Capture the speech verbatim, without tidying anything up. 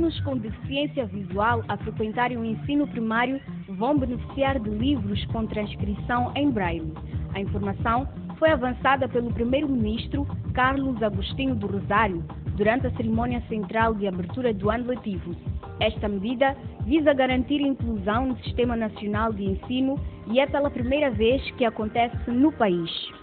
alunos com deficiência visual a frequentarem o ensino primário vão beneficiar de livros com transcrição em braille. A informação foi avançada pelo primeiro-ministro Carlos Agostinho do Rosário durante a cerimônia central de abertura do ano letivo. Esta medida visa garantir a inclusão no Sistema Nacional de Ensino e é pela primeira vez que acontece no país.